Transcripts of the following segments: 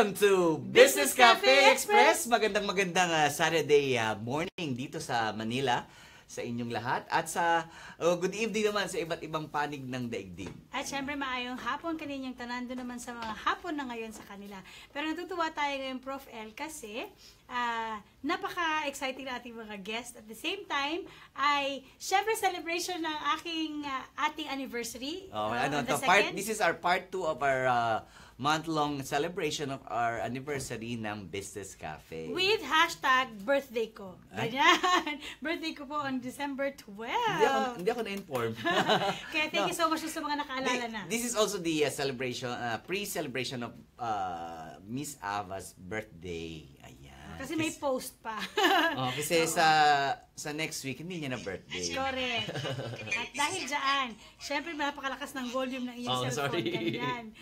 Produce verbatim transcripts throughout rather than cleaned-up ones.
Welcome to Business Cafe Express. Magandang magandang uh, Saturday uh, morning dito sa Manila sa inyong lahat at sa uh, good evening naman sa iba't ibang panig ng daigdig. At syempre maayong hapon kaninyang tanan doon naman sa mga hapon na ngayon sa kanila. Pero natutuwa tayo ngayon, Prof L, kasi uh, napaka-exciting na ating mga guest. At the same time, ay syempre celebration ng aking uh, ating anniversary. Oh, uh, ano, to, part, this is our part two of our uh, month-long celebration of our anniversary ng Business Cafe. With hashtag birthday ko. Ganyan. Birthday ko po on December twelfth. Hindi ako, hindi ako na-inform. Kaya thank no. you so much sa mga nakaalala na. This is also the uh, celebration, uh, pre-celebration of uh, Miss Ava's birthday. Ayan. Kasi may post pa. Oh, kasi sa sa next week, hindi niya na birthday. Correct. At dahil dyan, syempre napakalakas ng volume ng iyong oh, cellphone. Sorry.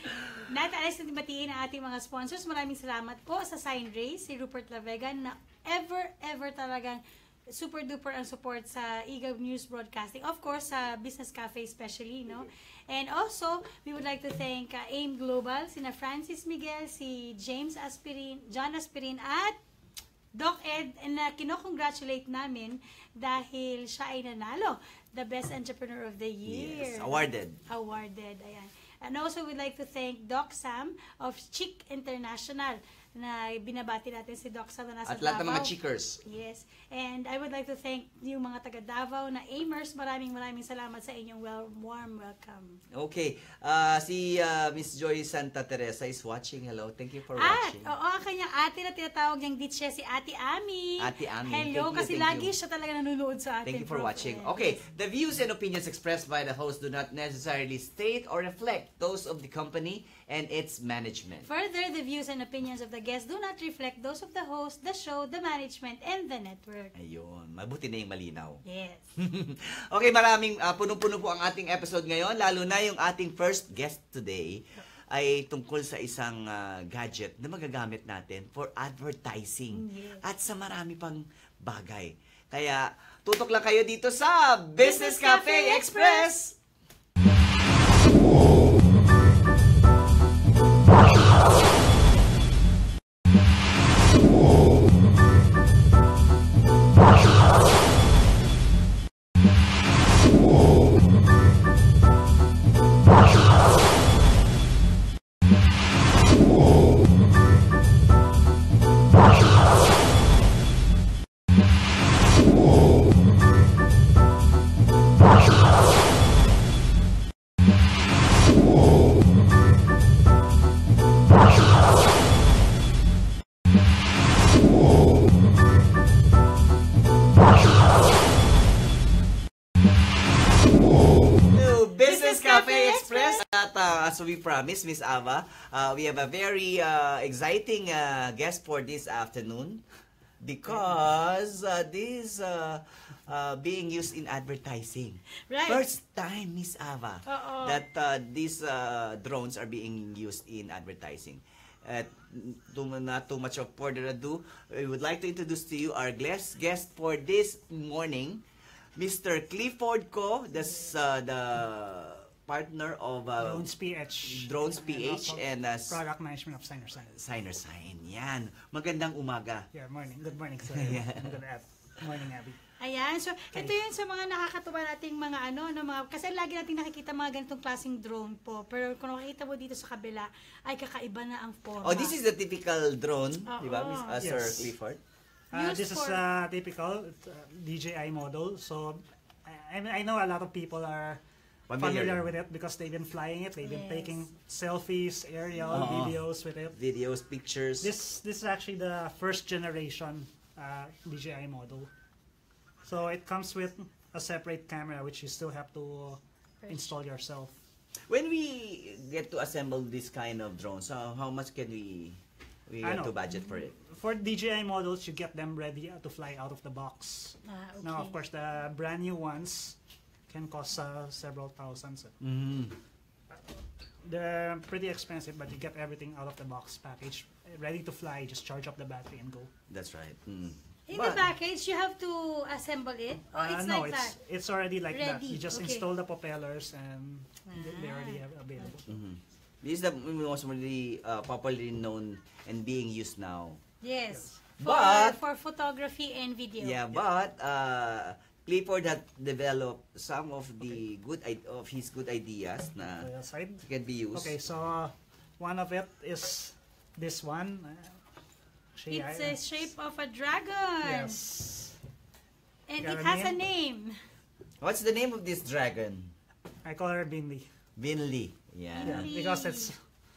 Natalis na batiin ang ating mga sponsors. Maraming salamat po sa Sign Ray, si Rupert Lavega, na ever, ever talagang super duper ang support sa E G A B News Broadcasting. Of course, sa Business Cafe especially, no? And also, we would like to thank uh, AIM Global, sina Francis Miguel, si James Aspirin, John Aspirin, at Doc Ed, na kino-congratulate namin dahil siya ay nanalo the Best Entrepreneur of the Year. Yes, awarded. Awarded, ayan. And also, we'd like to thank Doc Sam of Chic International, na binabati natin si Doc Sam na nasa At lahat ng Davao. mga chickers. Yes. And I would like to thank yung mga taga Davao na Aimers. Maraming maraming salamat sa inyong well, warm welcome. Okay. Uh, si uh, Miss Joy Santa Teresa is watching. Hello. Thank you for At, watching. oo, ang kanyang ate na tinatawag niyang ditche, si Ate Ami. Ate Ami. Hello, thank kasi you, thank lagi you. siya talaga nanonood sa atin. Thank you for Prof watching. Ed. Okay, the views and opinions expressed by the host do not necessarily state or reflect those of the company and its management. Further, the views and opinions of the guests do not reflect those of the host, the show, the management, and the network. Ayun, mabuti na yung malinaw. Yes. Okay, maraming uh, punong-puno po ang ating episode ngayon, lalo na yung ating first guest today ay tungkol sa isang uh, gadget na magagamit natin for advertising. Yes. At sa marami pang bagay. Kaya tutok lang kayo dito sa Business Cafe Express! As we promised, Miss Ava, uh, we have a very uh, exciting uh, guest for this afternoon because uh, this uh, uh, being used in advertising. Right. First time, Miss Ava, Uh-oh. that uh, these uh, drones are being used in advertising. At too, not too much of further ado, we would like to introduce to you our guest guest for this morning, Mister Clifford Ko, this, uh, the partner of uh, Drones P H. Drones P H and, and uh, product management of Signer Sign. Signer Sign. Yan. Magandang umaga. Yeah, morning. Good morning, sir. Yeah. Good morning, Abby. Ayan, so ito yun sa mga nakakatuwa nating mga ano, no, mga, kasi lagi nating nakikita mga ganitong klaseng drone po, pero kung nakikita mo dito sa kabila, ay kakaiba na ang forma. Oh, this is the typical drone, Oh, di ba, oh. Miss uh, Yes. Sir Clifford? Uh, Used this is for- a typical uh, D J I model. So I, I know a lot of people are Familiar. familiar with it because they've been flying it. They've been Yes. taking selfies, aerial Oo. videos with it. Videos, pictures. This this is actually the first generation uh, D J I model. So it comes with a separate camera which you still have to install yourself. When we get to assemble this kind of drones, uh, how much can we we I have to know. budget for it? For D J I models, you get them ready uh, to fly out of the box. Ah, okay. Now, of course, the brand new ones can cost uh, several thousands. Mm. They're pretty expensive, but you get everything out of the box package, ready to fly. Just charge up the battery and go. That's right. Mm. In But- the package, you have to assemble it? Or Uh, it's no, like it's that? it's already like that. Ready, You just okay. install the propellers and they- they're already Ah. available. Mhm. This is the most really uh, popularly known and being used now. Yes. But- for, for photography and video. Yeah, but uh, Clifford had developed some of the good i- of his good ideas na The side. can be used. Okay, so one of it is this one. Uh, actually, It's I- a shape of a dragon. Yes. And Got it a has a name. What's the name of this dragon? I call her Binli. Vinley. Yeah. Yeah, Binli. because it's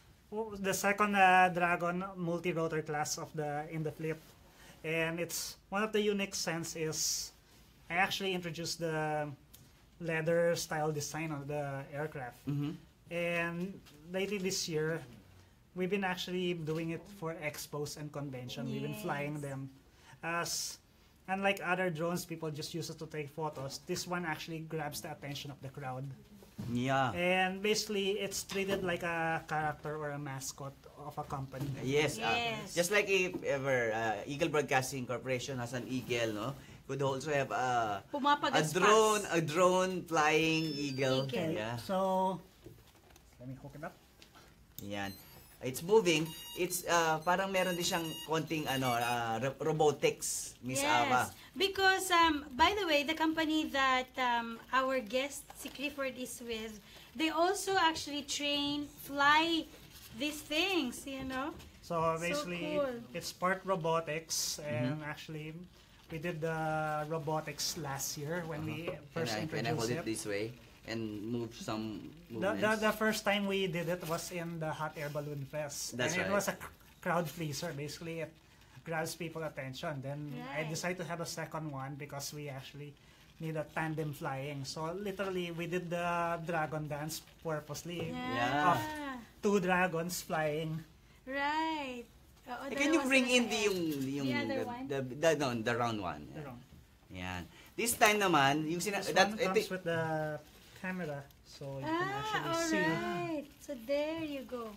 w- the second uh, dragon multi-rotor class of the in the fleet, and it's one of the unique sense is I actually introduced the leather style design of the aircraft, Mhm. and lately this year we've been actually doing it for expos and convention. We've been flying Yes. them as. Unlike other drones, people just use it to take photos. This one actually grabs the attention of the crowd. Yeah. And basically, it's treated like a character or a mascot of a company. Yes. uh, Yes. just like if ever uh, Eagle Broadcasting Corporation has an eagle, no? Could also have a a Pumapagaspas. drone, a drone flying eagle. Eagle. Yeah. So, let me hook it up. Yan. It's moving. It's uh, parang meron din siyang konting ano uh, ro- robotics, Miss Yes. Ava. Because, um, by the way, the company that um, our guest, si Clifford, is with, they also actually train, fly these things, you know? So So basically, cool. it's part robotics, and actually, we did the robotics last year when we Can first I, can I hold introduced it it. this way and move some The, movements? the, the first time we did it was in the Hot Air Balloon Fest. That's and right. it was a c- crowd pleaser. Basically, it grabs people attention. Then I Right. decided to have a second one because we actually need a tandem flying. So literally, we did the dragon dance purposely. Yeah. Two dragons flying. Right. Oo, Eh, can you dalawa bring sila in sa the air. yung yung The other the, one? the, the, no, the round one. You know. Yan. This time naman, yung sina This that one ito- comes with the camera, so you can Ah, actually see. alright. So there you go.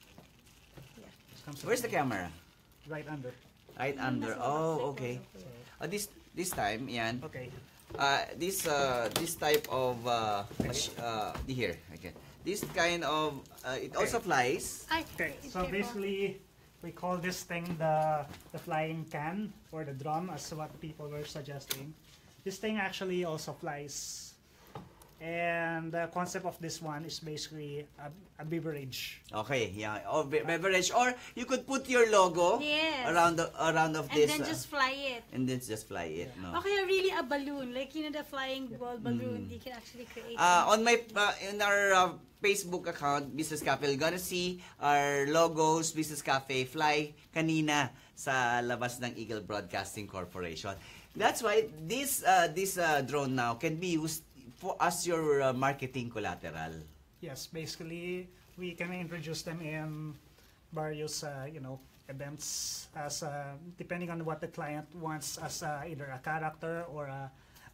This comes with Where's the camera? right under. Right under. Oh, okay. So, Uh, this this time, yan. okay. Uh, this uh, this type of uh, mach- uh, here. Okay. This kind of uh, it also flies. Ay, Okay, it's so there. basically, we call this thing the the flying can or the drum, as what people were suggesting. This thing actually also flies, and the concept of this one is basically a, a beverage. Okay, yeah. Or be- beverage, or you could put your logo Yes. around the around of And this, then uh, just fly it. and then just fly it. No. Okay, really a balloon. Like, you know, the flying ball balloon. You can actually create. Mm. Uh, on my uh, in our uh, Facebook account, Business Cafe, you're gonna see our logos, Business Cafe, fly kanina sa labas ng Eagle Broadcasting Corporation. That's why this uh, this uh, drone now can be used for as your uh, marketing collateral. Yes, basically, we can introduce them in various, uh, you know, events as uh, depending on what the client wants as uh, either a character or a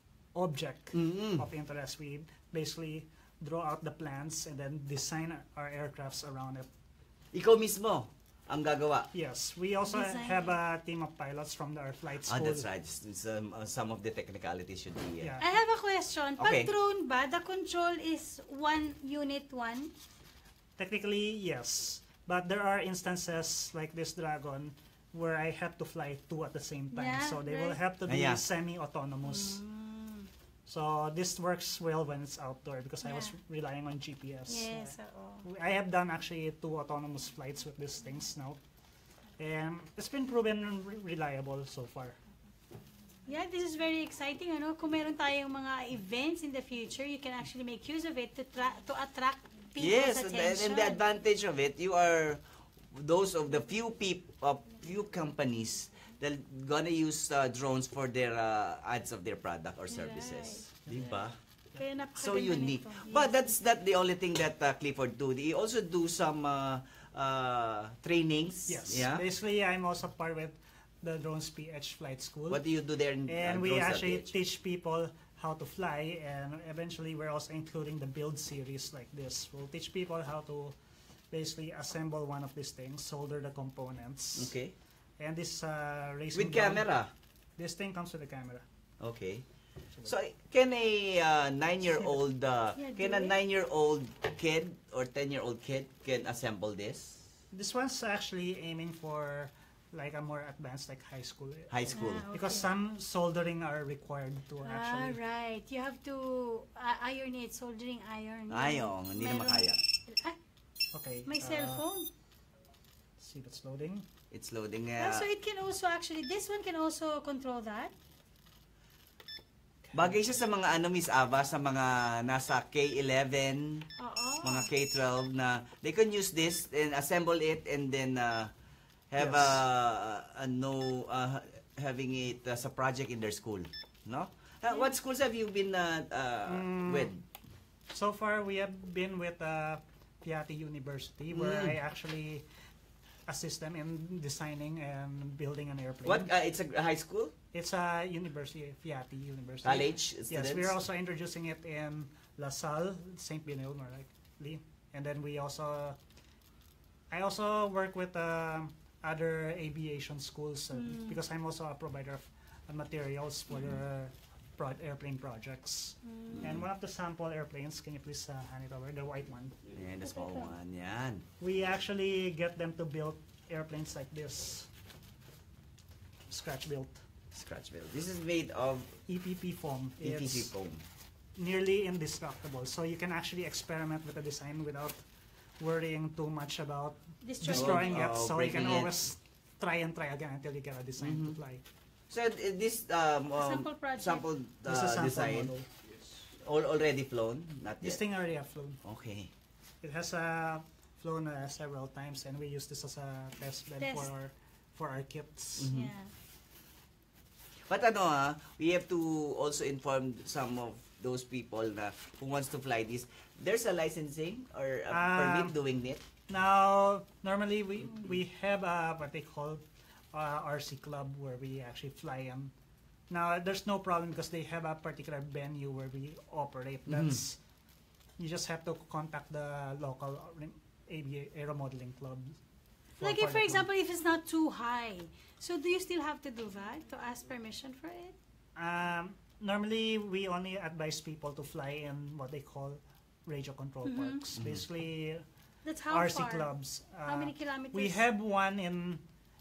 object Mm-mm. of interest. We basically draw out the plans and then design our aircrafts around it. Ikaw mismo ang gagawa. Yes, we also Design. have a team of pilots from our flight Ah, school. that's right. Some, uh, some of the technicalities should be. Uh, Yeah. I have a question. Pag Okay. drone ba, the control is one unit one? Technically, yes. But there are instances like this Dragon where I have to fly two at the same time. Yeah, so they will right. have to be Ah, yeah. semi-autonomous. Mm. So this works well when it's outdoor because I was Yeah. relying on G P S. Yes, oo. I have done actually two autonomous flights with these things now. And it's been proven re- reliable so far. Yeah, this is very exciting. Ano? Kung meron tayong mga events in the future, you can actually make use of it to tra- to attract people's yes, and, attention. and the advantage of it, you are those of the few people, uh, few companies that gonna use uh, drones for their uh, ads of their product or services. Diba? Kaya napakaganda So unique. nito. But Yes. that's not the only thing that uh, Clifford do. They also do some uh, uh, trainings. Yes. Yeah. Basically, I'm also part with the Drones P H Flight School. What do you do there in And uh, we drones dot actually p h? teach people how to fly, and eventually we're also including the build series like this. We'll teach people how to basically assemble one of these things, solder the components. Okay. And this uh, racing With drone- camera. This thing comes with a camera. Okay. So can a uh, nine-year-old uh, Yeah, can do a it. nine-year-old kid or ten-year-old kid can assemble this? This one's actually aiming for like a more advanced, like high school. High school. Ah, Because okay. some soldering are required to Ah, actually. right. You have to uh, iron it, soldering iron. Ayong, hindi na Meron- makaya. Ah, Okay. may uh, cellphone. See, that's loading. It's loading. Ah, Uh, so it can also actually, this one can also control that? bagay siya sa mga ano, Miss Ava, sa mga nasa K eleven, Oo. mga K twelve na they can use this and assemble it and then uh, have Yes. a, a no uh, having it as a project in their school, no? Uh, what schools have you been uh, uh, Mm. with? So far, we have been with uh, Piatti University, where Mm. I actually assist them in designing and building an airplane. What uh, it's a high school? It's a university, Piatti University. College Yes, students? we're also introducing it in La Salle, Saint Benil, more likely. And then we also, I also work with uh, other aviation schools uh, Mm. because I'm also a provider of uh, materials for the pro- airplane projects. Mm. And one of the sample airplanes, can you please uh, hand it over, the white one? Yeah, the small one. Yan. We actually get them to build airplanes like this, scratch built. Scratch build. This is made of E P P foam. E P C It's foam. nearly indestructible, so you can actually experiment with the design without worrying too much about Destroying. destroying it. Oh, So you can breaking it. always try and try again until you get a design Mhm. to fly. So uh, this um, um Sample project. sample uh, This is sample design model. all already flown, not This yet. thing already have flown. Okay. It has uh, flown uh, several times, and we use this as a test bed Test. for our for our kits. Mhm. Yeah. But ano ah, we have to also inform some of those people na who wants to fly this. There's a licensing or a Um, permit doing it. Now, normally we we have uh, what they call uh, R C club where we actually fly them. Now, there's no problem because they have a particular venue where we operate. Mhm. That's you just have to contact the local avi- aero modeling club. Like for if, for the- example, if it's not too high, so do you still have to do that to ask permission for it? Um, normally, we only advise people to fly in what they call radio control Mhm. parks. Mhm. Basically, That's how R C far? clubs. How Uh, many kilometers? We have one in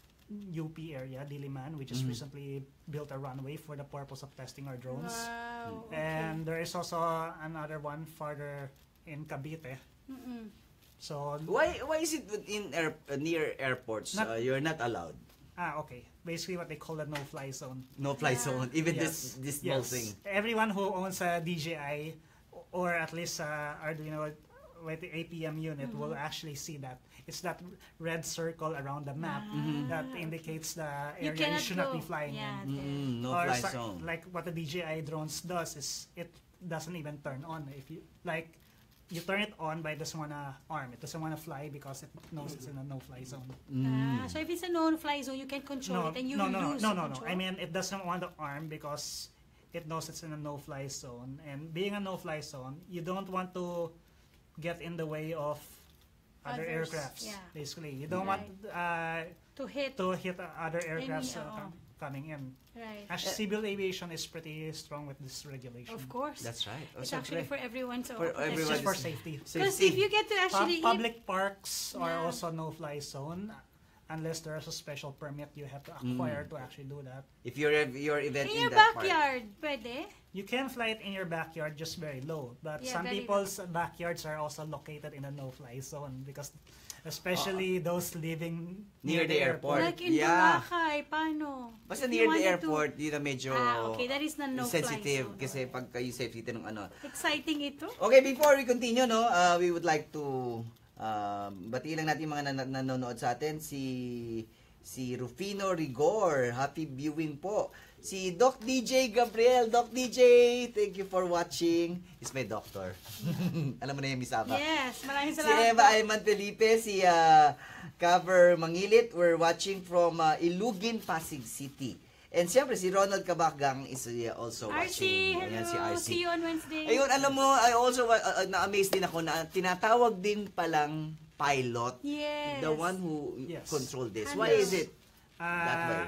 U P area, Diliman, which has Mhm. recently built a runway for the purpose of testing our drones. Wow. Okay. And there is also another one farther in Cavite. Mm-mm. So, Why why is it in air, uh, near airports Not- uh, you're not allowed? ah, okay. Basically what they call a no-fly zone. No fly Yeah. zone, even Yes. this this small Yes. thing. Everyone who owns a D J I or at least uh, Arduino with the A P M unit Mhm. will actually see that. It's that red circle around the map Mhm. that Ah, indicates the You area you cannot should not go. be flying Yeah, in. there. Mm, no Or fly sa- zone. Like what the D J I drones does is it doesn't even turn on. If you like, you turn it on, but it doesn't wanna arm. It doesn't wanna fly because it knows it's in a no-fly zone. Mm. Ah, so if it's a non-fly zone, you can control No, it and you no, will no, lose no, no, no. control. I mean, it doesn't want to arm because it knows it's in a no-fly zone. And being a no-fly zone, you don't want to get in the way of other Others, aircrafts. yeah. Basically, you don't Right. want uh, to hit. to hit uh, other aircrafts uh, oo. com- coming in. Right. Actually, civil aviation is pretty strong with this regulation. Of course. That's right. Oh, It's actually for everyone. So For It's everyone. just for safety. Because Safety. if you get to actually Pub- public parks are Yeah. also no-fly zone. Unless there's a special permit you have to Mm. acquire to actually do that. If your your event in in, your that park. backyard, pwede. You can fly it in your backyard just very low, but Yeah, some very people's backyards are also located in a no-fly zone because especially those living Near the airport. Like in Yeah. Boracay, paano? Basta If you near the wanted to- airport, di na medyo Ah, okay, that is na no-fly sensitive zone. kasi pag kayo safety ng ano. Exciting ito. Okay, before we continue, no, uh, we would like to um, batiin lang natin yung mga nan- nanonood sa atin. Si si Rufino Rigor, happy viewing po. Si Doc D J Gabriel, Doc D J, thank you for watching. He's my doctor. Alam mo na yung Miss Ava. Yes, maraming Si salamat. Eva po. Ayman Felipe, si uh, Cover Mangilit, we're watching from uh, Ilugin, Pasig City. And siyempre, si Ronald Kabakgang is uh, also R C, watching. hello. Ayan, si R C. See you on Wednesday. Ayun, alam mo, I also uh, uh, na-amaze din ako na tinatawag din palang pilot, Yes. the one who Yes. control this. Ano? Why is it? Uh, That way.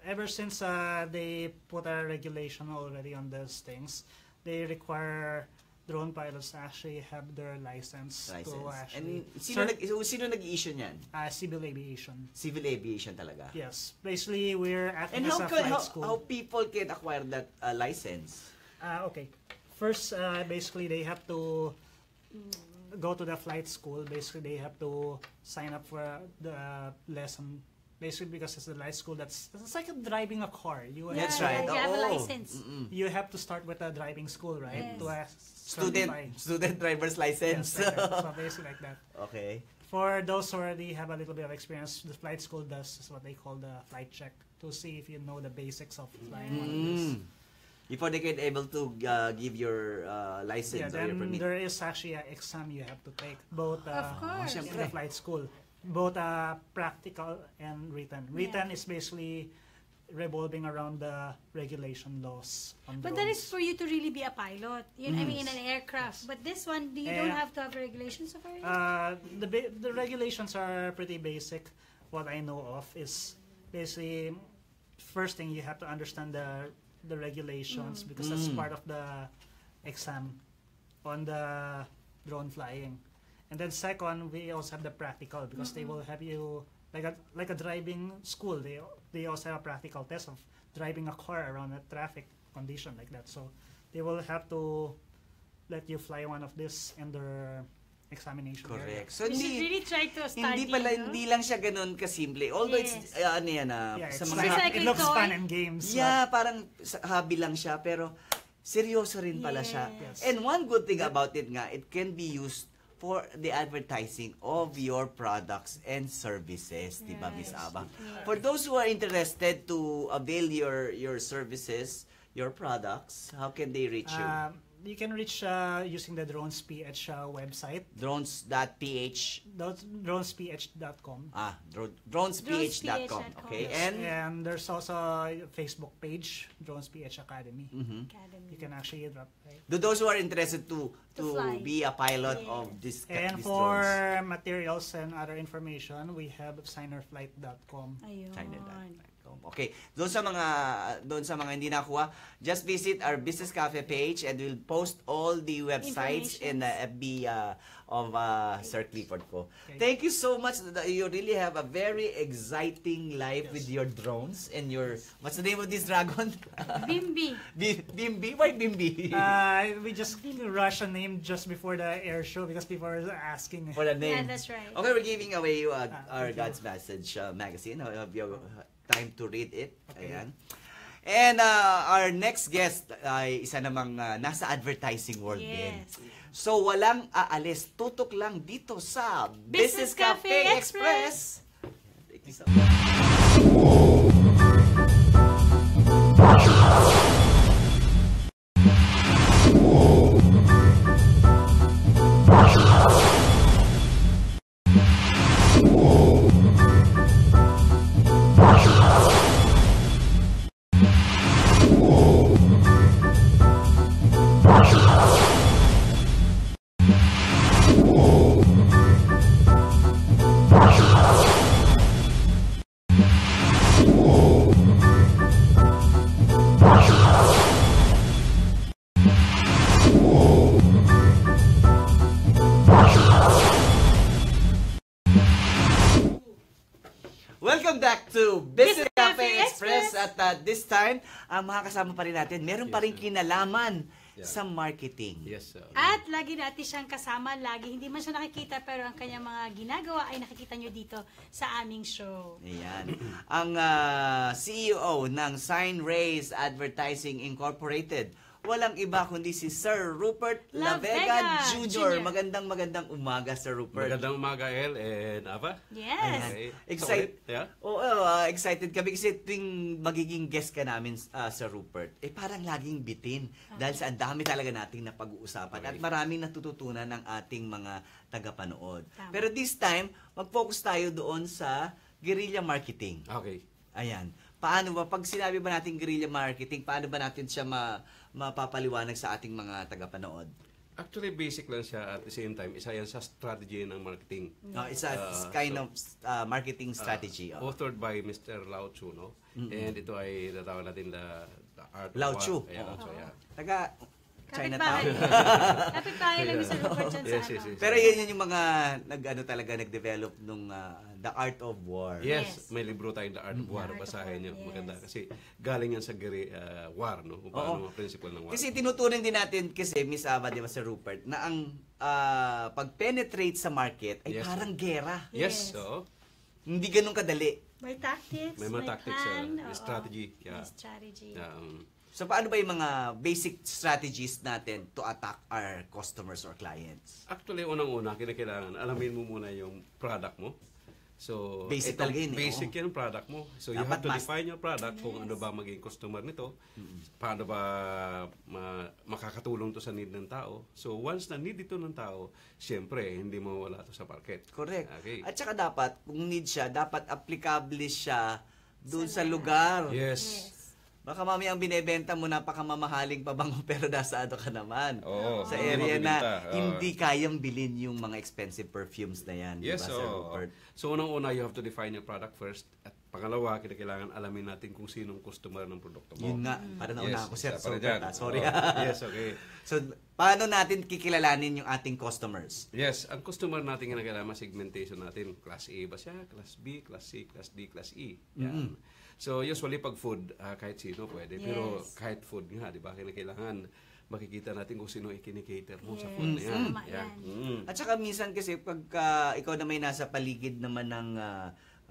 ever since uh, they put a regulation already on those things, they require drone pilots to actually have their license, License. to actually And sino, Sir- nag, sino nag-issue niyan? uh, civil aviation. Civil aviation talaga. Yes, basically we're acting And as how, a can, flight how, school. how people can acquire that uh, license? Uh, okay. First, uh, basically, they have to go to the flight school. Basically, they have to sign up for the lesson. Basically, because it's a flight school, that's it's like driving a car. You Yeah, That's have, right. You have a Oo. license. Mm-mm. You have to start with a driving school, right? Yes. To uh, Student, certify. student driver's license. Yes, like that. So basically like that. Okay. For those who already have a little bit of experience, the flight school does is what they call the flight check to see if you know the basics of flying one of these. Mm. Before they can able to uh, give your uh, license Yeah, or your then permit. there is actually an exam you have to take, both uh, Of course. in the flight school, both uh, practical and written. Written is basically revolving around the regulation laws on But that is drones. for you to really be a pilot. You know, I mean, in an aircraft. But this one, you don't Eh, have to have regulations of it. Uh, the ba- the regulations are pretty basic. What I know of is basically first thing you have to understand the the regulations because that's Mm. part of the exam on the drone flying. And then second, we also have the practical because they will have you like a like a driving school. They they also have a practical test of driving a car around a traffic condition like that. So they will have to let you fly one of this in their examination area. Correct. So You should hindi really try to study. hindi pala no? hindi lang siya ganoon kasimple. Although it's Yes. uh, ano yan ah, Yeah, sa it's mga like, like it a looks toy. fun and games. yeah, parang sa- hobby lang siya pero seryoso rin pala siya. Yes. And one good thing about it nga, it can be used for the advertising of your products and services, di ba, Miss Yes. Aba? Yes. For those who are interested to avail your your services, your products, how can they reach you? Um, you can reach uh, using the Drones P H uh, website, drones dot p h drones p h dot com. ah dro- drones p h dot com. drones p h dot com. Okay, Yes. and And there's also a Facebook page, Drones P H Academy. mhm. Academy. You can actually drop right. to those who are interested to to, To fly. be a pilot Yeah. of this And these for drones. materials and other information, we have signerflight dot com. Ayun. China dot com. Okay, doon sa mga doon sa mga hindi nakuha, just visit our Business Cafe page and we'll post all the websites in the F B uh, of uh, Sir Clifford po. Okay. Thank you so much. You really have a very exciting life Yes. with your drones and your what's the name of this dragon? Bimbi. Bim- Bimbi? Why Bimbi? Uh, we just rush a name just before the air show because people are asking. For the Yeah, name. that's right. Okay, we're giving away uh, Ah, our thank you. God's Message uh, magazine. Have you time to read it? Okay. Ayan. And uh, our next guest ay isa namang uh, nasa advertising world din. Yes. So walang aalis, tutok lang dito sa Business Cafe Express. Thank you so much. Welcome back to Business Business Cafe Cafe Express. Express. At uh, this time, ang mga kasama pa rin natin, meron pa rin Yes, sir. kinalaman Yeah. sa marketing. Yes, sir. At lagi natin siyang kasama, lagi hindi man siya nakikita pero ang kanyang mga ginagawa ay nakikita nyo dito sa aming show. Ayan. Ang ah, C E O ng Sign Rays Advertising Incorporated, walang iba kundi si Sir Rupert Lavega Lavega Junior Junior Magandang magandang umaga, Sir Rupert. Magandang umaga, El and Ava. Yes. Okay. Excite- So, yeah? Oo, ah, excited kami kasi tuwing magiging guest ka namin, ah, Sir Rupert, eh parang laging bitin. Dahil sa ang dami talaga nating napag-uusapan at Okay. maraming natututunan ng ating mga tagapanood. Tama. Pero this time, mag-focus tayo doon sa guerrilla marketing. Okay. Ayan. Paano ba, pag sinabi ba natin guerrilla marketing, paano ba natin siya ma, mapapaliwanag sa ating mga tagapanood? Actually, basic lang siya at the same time, isa yan sa strategy ng marketing. No, it's a Uh, kind so, of uh, marketing strategy. Uh, oh. authored by Mister Lao Chu, no? And ito ay natawag natin the, the art Lao of Chu. war. Ayan, Oo. so, yeah. Taga Kapit-bahay. Chinatown. Kapit-bahay lang yung sa Rupert dyan Yes, sa yes, ano. yes. Pero yun yun yung mga nag ano talaga nag-develop nung uh, The Art of War. Yes, Yes. may libro tayong The Art of War. Art of Basahin War, nyo. yes. Maganda. Kasi galing yan sa gari, uh, war, no? Kung paano mga principle ng war. Kasi tinutunan din natin kasi Miss Ava, di ba, Sir Rupert, na ang ah, pag-penetrate sa market ay Yes. parang gera. yes, Yes. so, Hindi ganun kadali. May tactics, may mga tactics, plan, uh, may oo. strategy. Yeah. May strategy. Yeah, um, So paano ba yung mga basic strategies natin to attack our customers or clients? Actually, unang-una, kinakailangan, alamin mo muna yung product mo. So, Basic ito, talaga yun eh, basic oo. yan ang product mo. So, you Dapat have to mas- define your product kung ano ba maging customer nito, paano ba ma- makakatulong to sa need ng tao. So, once na need ito ng tao, syempre, hindi mo wala to sa market. Correct. Okay. At saka dapat, kung need siya, dapat applicable siya doon sa, Sa lugar. Yes. Yes. Baka mami ang binebenta mo napakamamahaling pabango pero nasa ano ka naman. Oo. Sa Hindi area na mabibenta. Oo. hindi kayang bilhin yung mga expensive perfumes na yan. di Yes, ba, Sir oo. Rupert? So, unang-una, you have to define your product first. At pangalawa, kailangan alamin natin kung sinong customer ng produkto mo. Yun nga, para nauna Yes, ako, Sir. isa pa rin Rupert, dyan. ah. Sorry. Oo. Yes, okay. So, paano natin kikilalanin yung ating customers? Yes, ang customer natin nga kailangan segmentation natin. Class A ba siya? Class B, Class C, Class D, Class E. Yan. So, usually pag food, ah, kahit sino pwede. Pero Yes. kahit food nga, di ba? Kailangan makikita natin kung sino i-cater mo sa Yes, food na yan. tama yan. Mm. At saka minsan kasi pagka ikaw na may nasa paligid naman ng ah,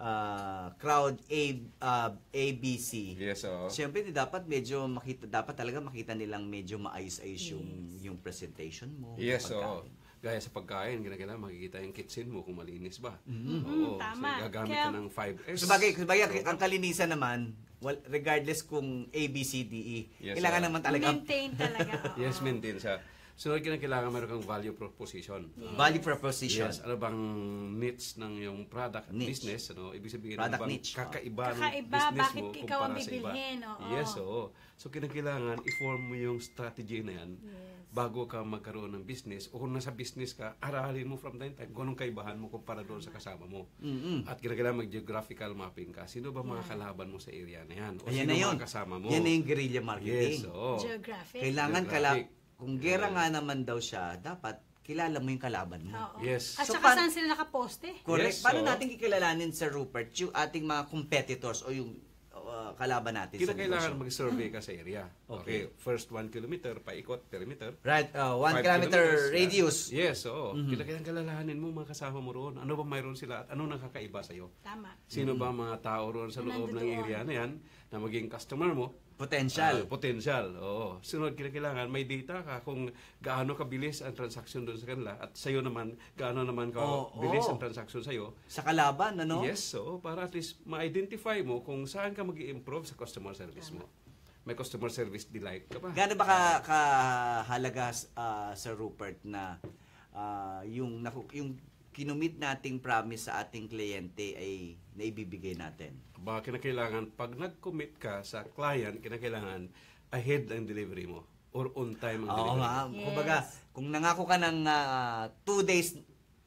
ah, crowd A, ah, A, B, C. Yes, oo. Siyempre, di dapat medyo makita, dapat talaga makita nilang medyo maayos-ayos yung, yung presentation mo. Yes, yung oo. pagkain. Gaya sa pagkain, kailangan makikita yung kitchen mo kung malinis ba. Mm-hmm. Oo. Mm, tama. So, gagamit Kaya- ka ng five S. Sabagay, sabagay, ang kalinisan naman, well, regardless kung A, B, C, D, E, Yes, kailangan ah. naman talaga Maintain talaga. oo. Yes, maintain siya. So, kailangan meron kang value proposition. Yes. value proposition. Yes, ano bang niche ng yung product Niche. business, ano? Ibig sabihin, Product ano bang niche. kakaiba ng Kakaiba, business bakit mo ikaw ang kumpara sa iba. bibilhin, oo. Yes, oo. So, kinakailangan i-form mo yung strategy na yan Yes. bago ka magkaroon ng business. O kung nasa business ka, aralin mo from time to time kung anong kaibahan mo kumpara doon sa kasama mo. Mm-mm. At kinakailangan mag-geographical mapping ka. Sino ba mga kalaban mo sa area na yan? O Ayan sino na yun. mga kasama mo? Yan na yung guerrilla marketing. Yes, oo. Geographic. Kailangan kala Geographic. kung gera nga naman daw siya, dapat kilala mo yung kalaban mo. Oo. Yes. At So, saka pan- saan sila nakaposte? Correct. Yes, Paano so- natin kikilalanin, Sir Rupert, yung ating mga competitors o yung uh, kalaban natin sa Kinakailangan negosyo? mag-survey ka sa area. Okay. Okay. First one kilometer, paikot, perimeter. Right, uh, one Five kilometer kilometers, radius. Yeah. Yes, oo. Mm-hmm. Kailangan kalalahanin mo mga kasama mo roon. Ano ba mayroon sila at ano nakakaiba sa'yo? Tama. Sino ba mga tao roon sa loob ng Nandoon. area na yan na maging customer mo? Potential. Ah, potential, oo. Sunod, kinakailangan may data ka kung gaano kabilis ang transaction doon sa kanila at sa'yo naman, gaano naman ka Oo, bilis oo. ang transaction sa'yo. Sa kalaban, ano? Yes, so para at least ma-identify mo kung saan ka mag improve sa customer service mo. May customer service delight ka ba? Gaano ba ka, kahalaga, uh, Sir Rupert, na ah, yung, naku- yung kinumit nating promise sa ating kliyente ay naibibigay natin? Ba, kinakailangan, pag nag-commit ka sa client, kinakailangan ahead ang delivery mo or on time ang Oo delivery. nga. Yes. Kumbaga, kung nangako ka ng ah, two days,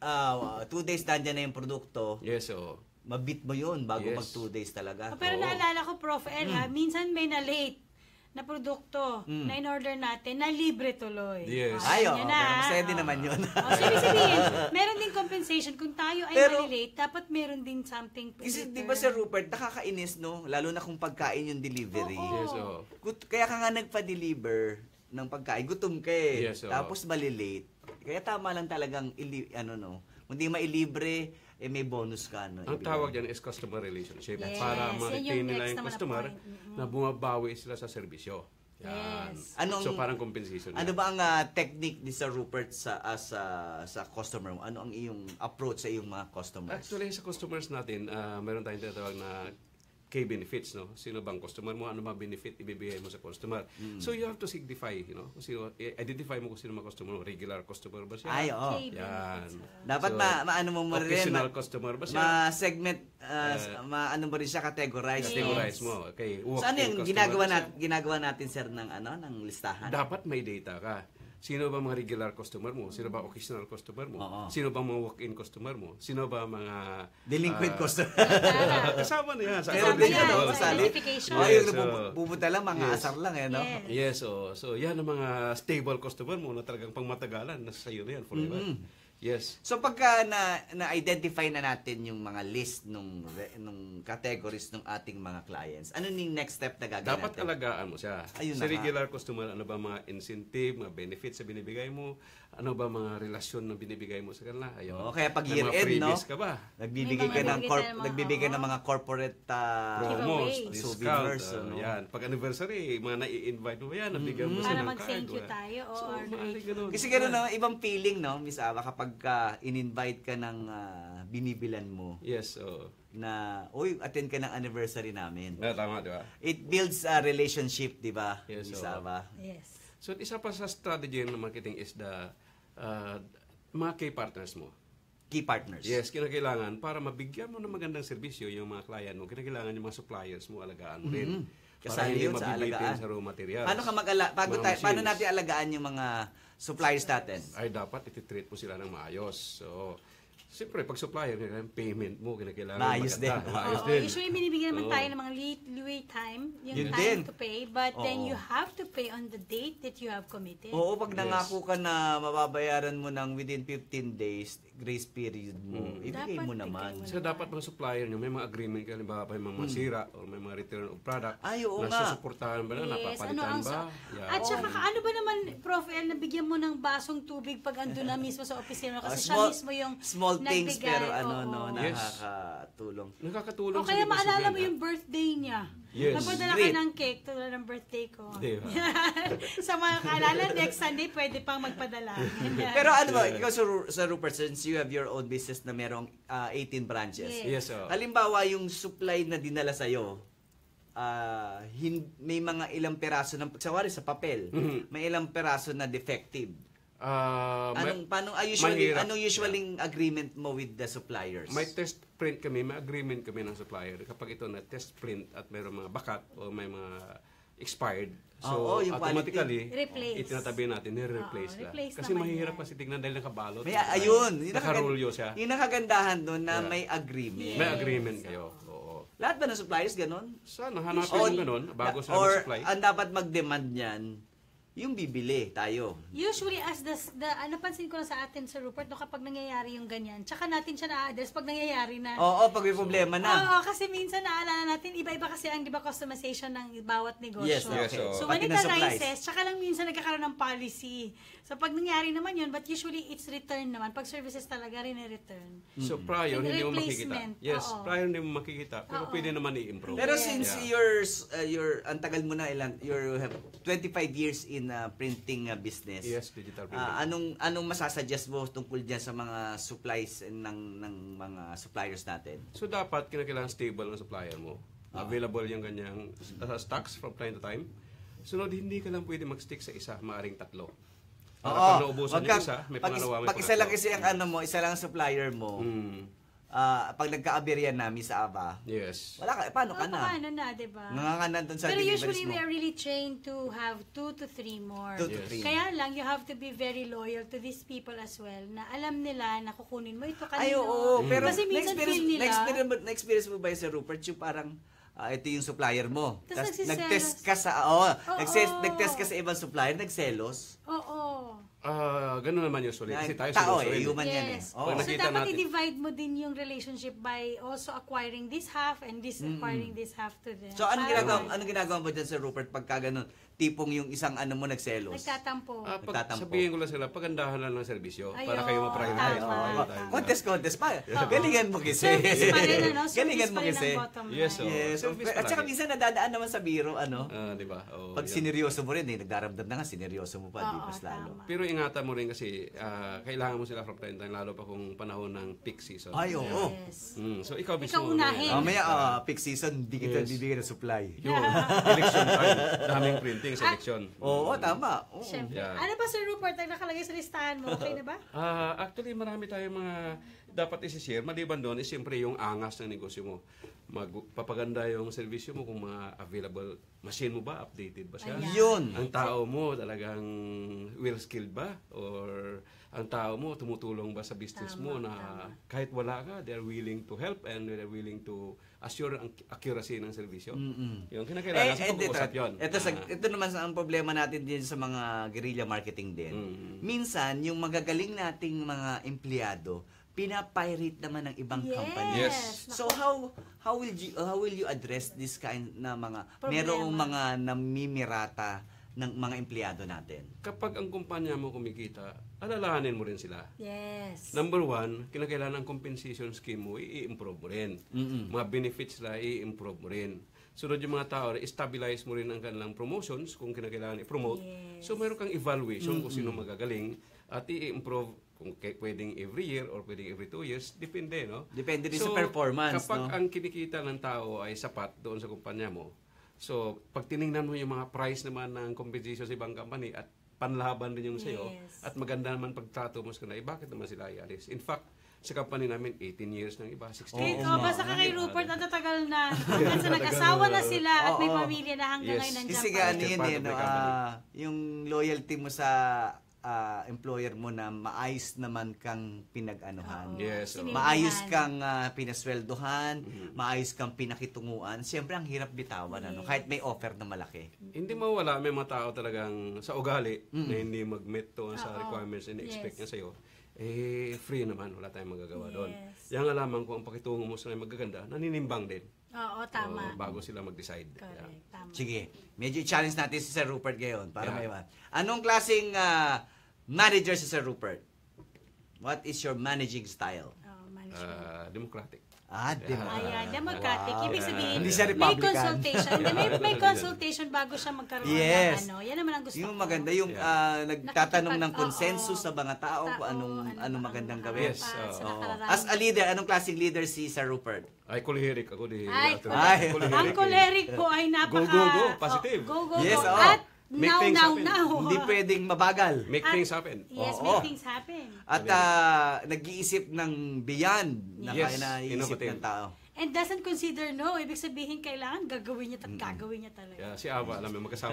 ah, two days nandiyan na yung produkto, Yes, oo. mabit mo yun bago Yes. mag two days talaga. Oh, pero Oo. naalala ko, Prof El, ha, minsan may na-late na produkto Mm. na in-order natin na libre tuloy. Yes. Ah, Ay, yun oo. na, Pero masaya din oo. naman yun. Oh, so, ibig sabihin, meron din compensation. Kung tayo ay Pero- malilate, dapat meron din something to Kasi return. di ba, Sir Rupert, nakakainis, no? Lalo na kung pagkain yung delivery. Oo. Yes, oo. Gut- Kaya ka nga nagpa-deliver ng pagkain. Gutom ka eh. Yes, oo. Tapos malilate. Kaya tama lang talagang, ili- ano no, kung di mailibre, eh may bonus ka. No? Ang Ibig tawag sabihin. dyan is customer relationship. Yes, Para yan ma-retain yung nila next yung naman na customer point. Mhm. na bumabawi sila sa serbisyo. Yan. Yes. Anong- so parang compensation. Ano yan. ba ang ah, technique ni Sir Rupert sa as a- sa customer mo? Ano ang iyong approach sa iyong mga customers? Actually, sa customers natin, ah, meron tayong tinatawag na key benefits, no? Sino bang customer mo? Ano ba benefit ibibigay mo sa customer? Mm. So you have to signify, you know? Kung sino, i-identify mo kung sino mga customer mo. Regular customer ba siya? Ay, oo. Okay, Yan. benefits. Dapat So, ma maano mo mo rin, Occasional ma- customer ba siya? ma-segment, uh, Uh, ma-ano mo rin siya, categorize. Yes. Categorize mo. Okay. So ano yung Walk-in ginagawa customer ba natin, ginagawa natin, sir, ng ano, ng listahan? siya? Dapat may data ka. Sino ba mga regular customer mo? Sino ba occasional customer mo? Oo. Sino ba mga walk-in customer mo? Sino ba mga... Delinquent ah, customer. Kasama na yan. Sa Meron Kasama din yan, yan, sa oh, sali. identification. Oh, Yes, yung so- pupu- pupunta lang, mga Yes. asar lang, eh, no? Yes. Yes, oh. So, yan ang mga stable customer mo na talagang pangmatagalan. Nasa sa'yo na yan forever. Mm. Yes. So pagka na na-identify na natin yung mga list nung re- nung categories ng ating mga clients, ano yung next step na gagawin Dapat natin? alagaan mo siya. Ayun Sa na nga. regular customer, ano ba mga incentive, mga benefits na binibigay mo? Ano ba mga relasyon na binibigay mo sa kanila? Ayun. Oo, kaya pag May year mga end, no? freebies ka ba? Nagbibigay May ka mga ng bibigay corp- tayo ng mga- nagbibigay ng oo. mga corporate uh, Promos, Giveaways. discount. Souvenirs, uh, ano? yan. Pag anniversary, mga nai-invite mo ba yan? Nabigyan mo Para sila ng mag-thank card. you wala. tayo, o So, or maaari ganun. Kasi gano'n no, ibang feeling, no, Miss Ava, kapag ka in-invite ka ng ah, binibilan mo Yes, oo. na, uy, attend ka ng anniversary namin. Ah, tama, di ba? It builds a relationship, di ba, Yes, Miss oo. Ava? Yes. So, isa pa sa strategy ng marketing is the uh, mga key partners mo. Key partners. Yes, kinakailangan para mabigyan mo ng magandang serbisyo yung mga client mo, kinakailangan yung mga suppliers mo, alagaan mo rin. Mhm. Kasali Para hindi yun sa mabibitin alagaan. sa raw materials. Paano ka mag-ala- bago Mga tayo, paano machines. natin alagaan yung mga suppliers natin? Ay, dapat ititreat mo sila ng maayos. So, siyempre, pag supplier, kailangan payment mo, kinakailangan Maayos maganda. din. Maayos Oo, din. usually binibigyan naman Oo. tayo ng mga lead, leeway time, yung Yun time din. to pay, but then Oo. you have to pay on the date that you have committed. Oo, pag Yes. nangako ka na mababayaran mo ng within fifteen days, grace period mo, Mm. ibigay Dapat mo bigay naman. mo So, dapat mga supplier nyo, may mga agreement ka, halimbawa pa may mga masira o may mga return of product. Hmm. Ay, oo nga. Nasusuportahan ba na? Napapalitan ang ba? sa- Yeah. At saka, ano ba naman, Prof El, nabigyan mo ng basong tubig pag andun na mismo sa opisina Ah, kasi small- siya mismo yung Small things nagbigay, pero ano oo. no, Yes. nakakatulong. Nakakatulong O kaya negosyo maalala din, mo ah. yung birthday niya. Yes. Napadala Great. ka ng cake tulad ng birthday ko. Di ba? Sa mga kaalala, next Sunday, pwede pang magpadala. Pero ano ba, ikaw sa, Ru- sa Rupert, since you have your own business na merong ah, eighteen branches, Yes. Yes, oh. halimbawa yung supply na dinala sa'yo, ah, hin- may mga ilang peraso ng, sa wari sa papel, Mhm. may ilang peraso na defective. Ah, may- Anong, paano, ah, usually, mahirap. anong usually agreement mo with the suppliers? May test print kami, may agreement kami ng supplier. Kapag ito na test print at mayroong mga bakat o may mga expired, so Oo, yung automatically, Replace. itinatabi natin, nire-replace Oo, na. replace Kasi naman mahirap yan. kasi tignan dahil nakabalot. May, ayun, yun ang Nakarulyo kagan- siya. Yun ang kagandahan doon na Yeah. may agreement. May agreement kayo. Oo. Lahat ba ng suppliers ganon? Sana hanapin Or- yung ganun bago sila Or mag-supply. ang dapat mag-demand niyan, yung bibili tayo. Usually, as the, the ah, napansin ko na sa atin sa Rupert, no, kapag nangyayari yung ganyan, tsaka natin siya na-address pag nangyayari na. Oo, pag may problema na. Oo, kasi minsan naalala natin, iba-iba kasi ang, di ba, customization ng bawat negosyo. Yes, Yes, okay. oo. So, Pati when it ng supplies. arises, tsaka lang minsan nagkakaroon ng policy. So, pag nangyari naman yun, but usually it's return naman. Pag services talaga, rin-return. So prior, And hindi mo makikita. replacement, Yes, oo. prior hindi mo makikita. Pero Oo. pwede naman i-improve. Pero Yes. since Yeah. you're, uh, you're, ang tagal mo na ilan, you have twenty-five years in uh, printing uh, business. Yes, digital printing. Ah, anong anong masasuggest mo tungkol diyan sa mga supplies ng ng mga suppliers natin? So dapat kinakailangan stable ang supplier mo. Available yung kanyang uh, stocks from time to time. Sunod, hindi ka lang pwede mag-stick sa isa, maaring tatlo. Para pag naubusan wag yung kang- isa, may pag, pangalawa, may pag isa lang pangatlo. kasi ang ano mo, isa lang ang supplier mo. Mm, ah, pag nagka-aberya na Miss Ava, yes. wala ka, eh, paano ka Oo, na? paano na, di ba? Nanganganan dun sa Pero deliveries usually, mo. we are really trained to have two to three more. Two to Yes. three. Kaya lang, you have to be very loyal to these people as well, na alam nila na kukunin mo ito kanino. Ay, oo. Pero Kasi minsan na-experience, feel nila, na-experience, mo- na-experience mo ba yun sa Rupert yung parang ah, ito yung supplier mo. Tas Tas nagsiselos. nag-test ka sa, oh, Oo. nag-test, nag-test ka sa ibang supplier, nagselos. oo. Ah, ganun naman usually. Kasi tayo Tao seryoso eh, rin. human yan eh. Yes. Oo. Pag So, nakita dapat natin- i-divide mo din yung relationship by also acquiring this half and this acquiring this half to them. So, anong Para ginagawa, may- anong ginagawa mo dyan sa Rupert pagka ganun? Tipong yung isang ano mo nagselos. Nagtatampo. Ah, pag Nagtatampo. sabihin ko lang sila, pagandahan lang ng serbisyo para Ayun, kayo ma-prioritize. tama. Oo. Tayo, tayo. Contest, contest pa. Galingan mo kasi. Service pa rin, ano? Service Galingan mo pa rin kasi. ang bottom line. Yes, oh. Yes. Service At saka palagi. minsan nadadaan naman sa biro, ano? Ah, di ba? Oh, Pag yan. sineryoso mo rin, eh, nagdaramdam na nga, sineryoso mo pa, di Oo, mas lalo. tama. Pero ingatan mo rin kasi ah, kailangan mo sila from time to time, lalo pa kung panahon ng peak season. Ay, oo. Yes. Mm, so ikaw mismo. Ikaw unahin. ano yan, Mamaya, ah, ah, peak season, hindi kita Yes. bibigyan ng supply. Yun, election time. Daming printing sa election. Oo, tama. Oo. Siyempre. Yeah. Ano ba, Sir Rupert, ang nakalagay sa listahan mo? Okay na ba? Ah, actually, marami tayong mga dapat isi-share. Maliban doon, is siyempre yung angas ng negosyo mo. Magpapaganda yung servisyo mo kung mga available. Machine mo ba? Updated ba siya? Ayan. Yun. Ang tao mo talagang well-skilled ba? Or ang tao mo tumutulong ba sa business Tama, mo na tama. kahit wala ka, they're willing to help and they're willing to assure ang accuracy ng servisyo. Mm-mm. Yung kinakailangan sa eh, pag-uusap ito, yun. ito, sa, Ah. ito naman sa ang problema natin din sa mga guerrilla marketing din. Mm. Minsan, yung magagaling nating mga empleyado, pinapirate naman ng ibang Yes. company. Yes. So how how will you how will you address this kind na mga Problema. merong mga namimirata ng mga empleyado natin? Kapag ang kumpanya mo kumikita, alalahanin mo rin sila. Yes. Number one, kinakailangan ng compensation scheme mo, i-improve mo rin. Mm-mm. Mga benefits na i-improve mo rin. Sunod yung mga tao, i-stabilize mo rin ang kanilang promotions kung kinakailangan i-promote. Yes. So meron kang evaluation kung sino magagaling at i-improve kung k- pwedeng every year or pwedeng every two years, depende, no? Depende rin So, sa performance, kapag no? ang kinikita ng tao ay sapat doon sa kumpanya mo, so pag tiningnan mo yung mga price naman ng compensation sa ibang company at panlaban din yung sa'yo, Yes. at maganda naman pagtrato mo sa kanila, eh, bakit naman sila ialis? In fact, sa company namin, eighteen years ng iba, sixteen Kay, Oo, oh, ma. basta ka kay Rupert, ang tatagal na. Hanggang sa nag-asawa na sila at may Oo. pamilya na hanggang Yes. ngayon nandiyan Kasi pa nga rin. ano yun Part eh, of no, the company. ah, yung loyalty mo sa ah, employer mo na maayos naman kang pinag-anuhan. Oo. Yes, oo. Sinilbihan. Maayos kang ah, pinasweldohan, maayos kang pinakitunguan. Siyempre, ang hirap bitawan, ano, kahit may offer na malaki. Hindi mawala, may mga tao talagang sa ugali na hindi mag-meet doon sa Oo. requirements na expect Yes. niya sa'yo, eh, free naman, wala tayong magagawa doon. Yes. Yang alaman ko, ang pakitungo mo sa magaganda, naninimbang din. Oo, tama. O, bago sila mag-decide. Correct, Yeah. tama. Sige, medyo i-challenge natin si Sir Rupert ngayon para Yeah. may one. Anong klaseng ah, manager si Sir Rupert? What is your managing style? Oh, management. Ah, democratic. Ah, di ba? Ayan, democratic. Wow. Ibig sabihin, Hindi siya may Republican. consultation. Hindi, may, may consultation bago siya magkaroon Yes. ng ano. Yan naman ang gusto Yung ko. maganda, yung Yeah. ah, nagtatanong ng Nakikipag- consensus oo. sa mga tao kung Tao, anong, ano anong ba magandang ang gawin. Yes, harapan sa oo. nakararami. As a leader, anong klaseng leader si Sir Rupert? Ay, kulihirik ako di. Ay, Atty. Ay. ang choleric po ay napaka... Go, go, go. Positive. Oh, go, go, Yes, go. oo. At Make now, things now, happen. now. Hindi pwedeng mabagal. Make At- things happen. Yes, Oo. make things happen. At ah, nag-iisip ng beyond na Yes, kaya naisip innovative. ng tao. And doesn't consider no. Ibig sabihin, kailangan gagawin niya at gagawin niya talaga. Yeah, si Ava, alam mo, magkasama.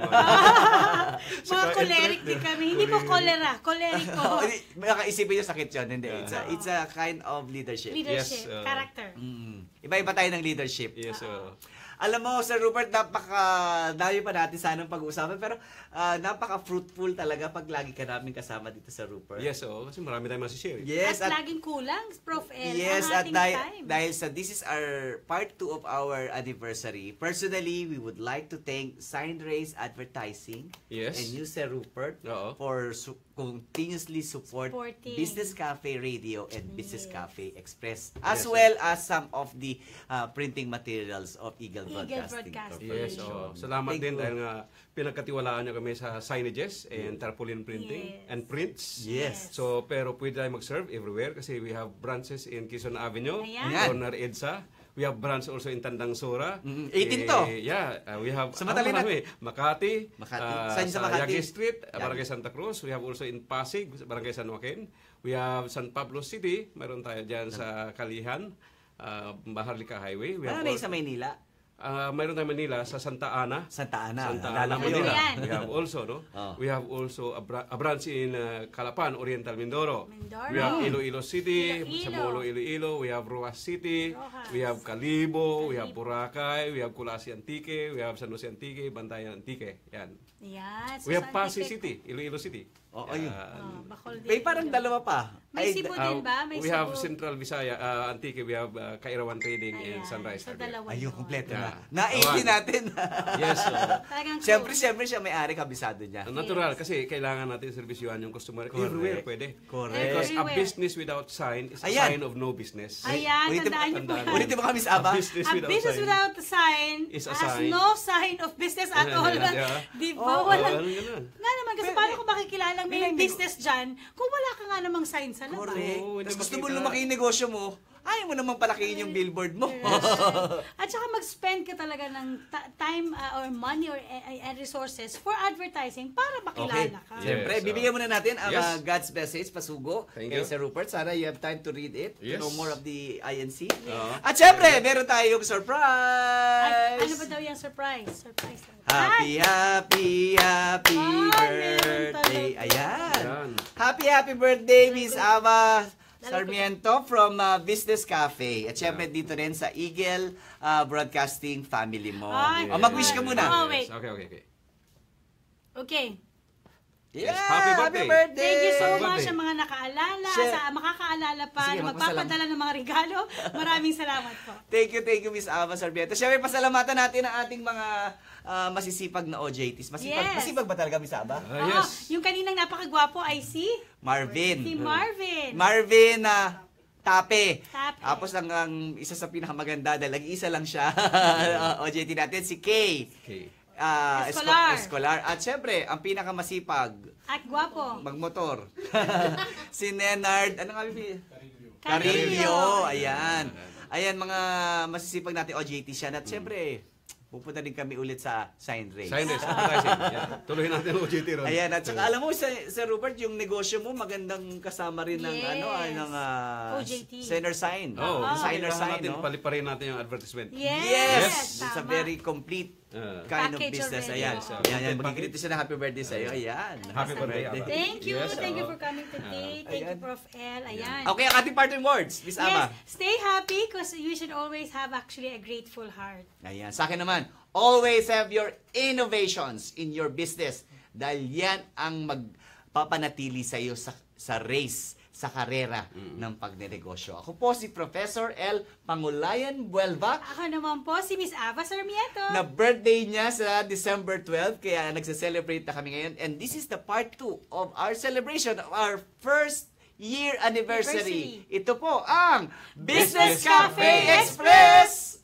Mga choleric din kami. Hindi po cholera. Choleric po. Hindi, baka isipin yung sakit yun. Hindi. It's a, it's a kind of leadership. Leadership. Yes, uh, Character. Mm. Iba-iba tayo ng leadership. Yes, uh, Alam mo, Sir Rupert, napaka dami pa natin sanang pag-uusapan, pero ah, napaka-fruitful talaga pag lagi ka namin kasama dito sa Rupert. yes, oh, kasi marami tayong masishare. Yes, at, at laging kulang, Prof L, yes, ang at ating dahil, time. dahil sa this is our part two of our anniversary. Personally, we would like to thank Sign Race Advertising Yes. and you, Sir Rupert, Oo. for su- continuously support Supporting. Business Cafe Radio and Business Yes. Cafe Express, as Yes, well as some of the uh, printing materials of Eagle, Eagle Broadcasting. Broadcasting. Yes, Corporation. oh. Salamat Thank din you. dahil nga pinagkatiwalaan niyo kami sa signages and tarpaulin printing Yes. and prints. Yes. So, pero pwede tayo mag-serve everywhere kasi we have branches in Quezon Avenue, Ayan. Ayan. corner EDSA. We have branch also in Tandang Sora. Mm, eighteen to. Yeah, uh, we have Sa Matalina. ah, marami. Makati, Makati. ah, Saan sa Makati? Yagi Street, ah, Yagi. Barangay Santa Cruz. We have also in Pasig, Barangay San Joaquin. We have San Pablo City, meron tayo diyan sa Kalihan, uh, Maharlika Highway. We Ano have na al- sa Maynila? Ah, mayroon tayo Manila sa Santa Ana. Santa Ana. Santa Naalala Ana, ko yun. Manila. Yan. We have also, no? Oh. We have also a, bra- a branch in uh, Calapan, Oriental Mindoro. Mindoro. We have Iloilo City, Iloilo. sa Molo, Iloilo. We have Rojas City. Rojas. We have Calibo. We have Boracay. We have Culasi Antique. We have San Jose Antique, Bantayan Antique. Yan. Yan. We have Susan Pasig Ticket. City, Iloilo City. Oo, Yan. ayun. Oh, Bacol din. May parang dalawa pa. May Ay, Cebu da- din ba? May we have Cebu. Central Visaya, uh, Antique. We have uh, Kairawan Trading Ayan. and Sunrise. So, Hardware. dalawa Ayun, yun. kompleto Yeah. na. Na-eighty Awan. natin. Yes. So, Talagang Siyempre, close. siyempre siya may-ari, kabisado niya. natural kasi kailangan natin servisyohan yung customer. Correct. Everywhere pwede. Correct. Because a Everywhere. business without sign is a Ayan. sign of no business. Ayan, Ulitin- tandaan niyo po. tandaan. yan. Ulitin mo kami sa Aba. A business A without business sign. without a sign Is a has sign. no sign of business at Yeah, all. yeah, yeah. Di ba? Oo, Walang, ano yun na? nga naman, kasi paano ko makikilala may Hindi, hindi business dyan kung wala ka nga namang sign sa labas? Correct. Oo, hindi Tapos gusto mo makita. lumaki yung negosyo mo, Ayaw mo naman palakihin yung billboard mo. At saka mag-spend ka talaga ng ta- time uh, or money or uh, uh, resources for advertising para makilala ka. Yes. Siyempre, so- bibigyan muna natin ang Yes. uh, God's message, pasugo, Thank kay you. Sir Rupert. Sana you have time to read it, to Yes. know more of the I N C. Oo. At syempre, meron tayong Ay, surprise! ano ba daw yung surprise? Surprise. Happy, happy, happy Ah, meron birthday. talaga. Ayan. Ayan. Happy, happy birthday, Miss Ava Sarmiento from uh, Business Cafe. At syempre dito rin sa Eagle uh, Broadcasting family mo. Ay, O, mag-wish ka muna. Oh, wait. Okay, okay, okay. Okay. Yeah, Yes, happy birthday. Thank you so Happy much birthday. sa mga nakaalala, Share. sa makakaalala pa, Sige, na magpasalamat. magpapadala ng mga regalo. Maraming salamat po. Thank you, thank you, Miss Ava Sarmiento. Syempre, pasalamatan natin ang ating mga uh, masisipag na O J Ts. Masipag, Yes. masipag ba talaga, Miss Ava? Ah, Oo, yes. yung kaninang napakagwapo ay si, Marvin. si Marvin. Marvin na Tape. Tape. Tapos ang, ang isa sa pinakamaganda dahil nag-isa lang siya. O J T natin si Kay. Okay. Ah, Escolar. Esco- Escolar. At syempre, ang pinakamasipag, At gwapo. magmotor. si Nenard, ano nga bibi? Carillo. Carillo. Ayan. Ayan, mga masisipag natin O J T siya. At syempre, pupunta din kami ulit sa Sign Race. Sign race, advertising. Yeah. Tuloy natin ang O J T ron. Ayan, at saka alam mo, Sir, Sir Rupert, yung negosyo mo, magandang kasama rin ng, Yes. ano, ah, ng ah, O J T. center sign. Oh, Ah, Signer kailangan sign, natin no? paliparin natin yung advertisement. Yes. Yes! Tama. It's a very complete Ah. kind of Package business. already, Ayan. oo. Ayan, ayan. Magigreet siya ng happy birthday sa'yo. Ayan. Happy birthday, Ava. Thank you. Yes, Thank you oo. for coming today. Thank you, Ayan. Prof L. Ayan. Okay, ang ating parting words, Miss Yes, Ama. stay happy because you should always have actually a grateful heart. Ayan. Sa akin naman, always have your innovations in your business dahil yan ang magpapanatili sa'yo sa, sa race, sa karera ng pagnenegosyo. Ako po si Professor L. Pangulayan Buelva. Ako naman po si Miss Ava Sarmiento. Na birthday niya sa December twelfth, kaya nagse-celebrate na kami ngayon. And this is the part two of our celebration of our first year anniversary. Anniversary. Ito po ang Business Business Cafe Cafe Express!